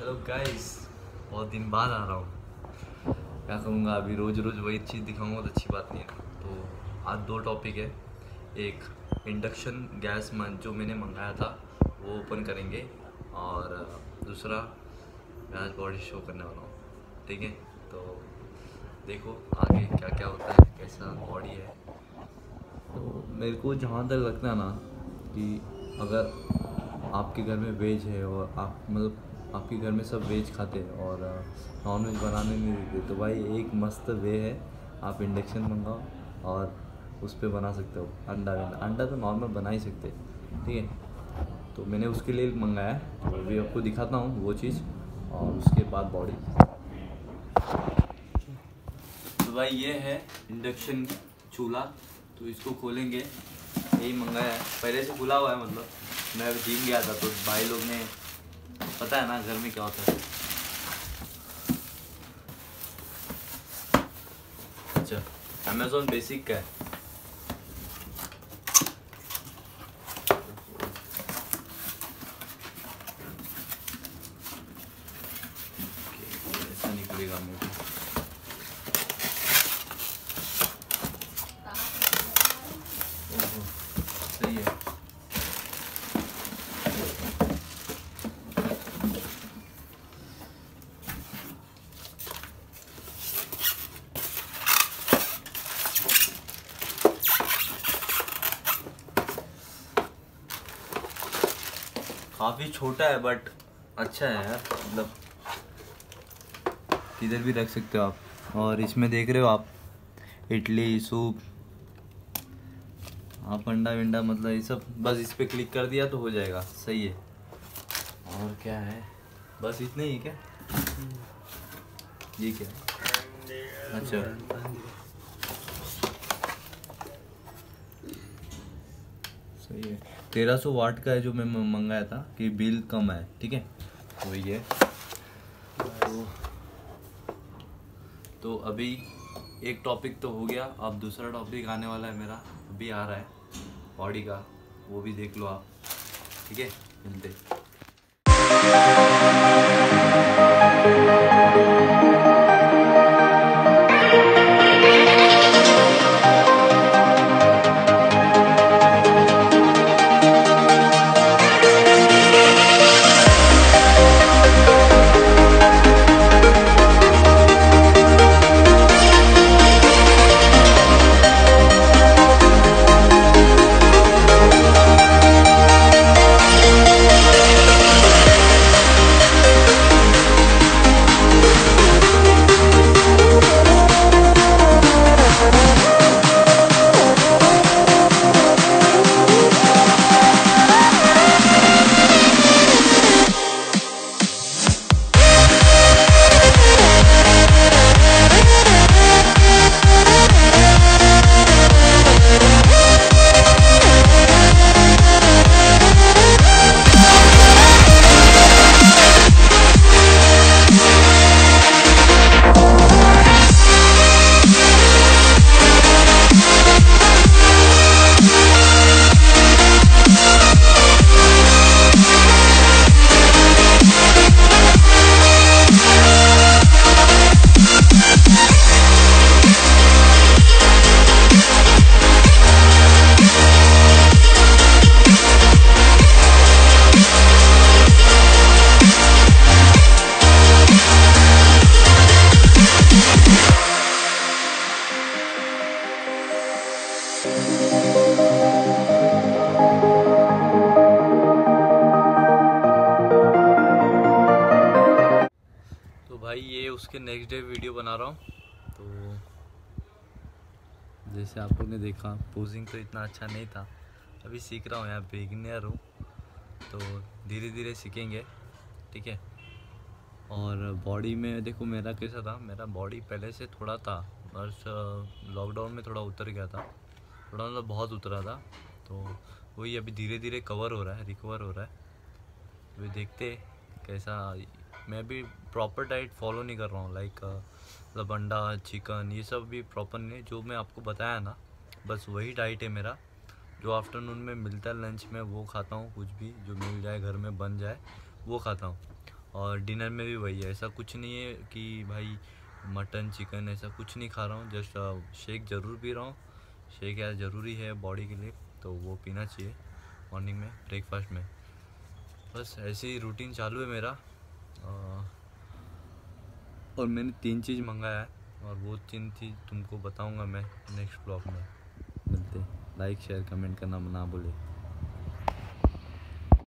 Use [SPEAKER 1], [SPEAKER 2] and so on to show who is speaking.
[SPEAKER 1] Hello guys, बहुत दिन बाद आ रहा हूँ। क्या करूँगा, अभी रोज़ रोज़ वही चीज़ दिखाऊंगा तो अच्छी बात नहीं है। तो आज दो टॉपिक है। एक इंडक्शन गैस जो मैंने मंगाया था वो ओपन करेंगे, और दूसरा मैं आज बॉडी शो करने वाला हूँ। ठीक है, तो देखो आगे क्या क्या होता है, कैसा बॉडी है। तो मेरे को जहाँ तक लगता है ना कि अगर आपके घर में वेज है और आप मतलब आपके घर में सब वेज खाते हैं और नॉन वेज बनाने नहीं देते, तो भाई एक मस्त वे है, आप इंडक्शन मंगाओ और उस पर बना सकते हो। अंडा तो नॉर्मल बना ही सकते हैं। ठीक है, तो मैंने उसके लिए मंगाया है, तो अभी आपको दिखाता हूँ वो चीज़ और उसके बाद बॉडी। तो भाई ये है इंडक्शन चूल्हा, तो इसको खोलेंगे। यही मंगाया है, पहले से खुला हुआ है, मतलब मैं अभी जिम गया था तो भाई लोग ने, पता है ना घर में क्या होता है। अच्छा, अमेज़ॉन बेसिक का है। ऐसा निकलेगा मेरे को। ओहो, सही है। काफ़ी छोटा है बट अच्छा है यार, मतलब किधर भी रख सकते हो आप। और इसमें देख रहे हो आप, इडली, सूप, आप अंडा विंडा, मतलब ये सब बस इस पे क्लिक कर दिया तो हो जाएगा। सही है। और क्या है, बस इतना ही क्या, ये क्या है? अच्छा, सही है। 1300 वाट का है जो मैं मंगाया था कि बिल कम है। ठीक है, वही है। तो अभी एक टॉपिक तो हो गया, अब दूसरा टॉपिक आने वाला है मेरा, अभी आ रहा है बॉडी का, वो भी देख लो आप। ठीक है, मिलते। तो भाई ये उसके नेक्स्ट डे वीडियो बना रहा हूँ। तो जैसे आप लोग ने देखा, पोजिंग तो इतना अच्छा नहीं था, अभी सीख रहा हूँ, यहाँ बिगिनर हूँ, तो धीरे धीरे सीखेंगे। ठीक है, और बॉडी में देखो मेरा कैसा था, मेरा बॉडी पहले से थोड़ा था, बस लॉकडाउन में थोड़ा उतर गया था, थोड़ा मतलब बहुत उतरा था। तो वही अभी धीरे धीरे कवर हो रहा है, रिकवर हो रहा है। अभी देखते कैसा। मैं भी प्रॉपर डाइट फॉलो नहीं कर रहा हूँ, लाइक मतलब अंडा, चिकन, ये सब भी प्रॉपर नहीं, जो मैं आपको बताया ना बस वही डाइट है मेरा। जो आफ्टरनून में मिलता है लंच में वो खाता हूँ, कुछ भी जो मिल जाए घर में बन जाए वो खाता हूँ। और डिनर में भी वही है, ऐसा कुछ नहीं है कि भाई मटन चिकन ऐसा कुछ नहीं खा रहा हूँ, जस्ट शेक ज़रूर पी रहा हूँ। शेक यार ज़रूरी है बॉडी के लिए, तो वो पीना चाहिए मॉर्निंग में ब्रेकफास्ट में। बस ऐसे ही रूटीन चालू है मेरा। और मैंने 3 चीज़ मंगाया है, और वो 3 चीज़ तुमको बताऊंगा मैं नेक्स्ट ब्लॉग में। मिलते, लाइक शेयर कमेंट करना ना भूले।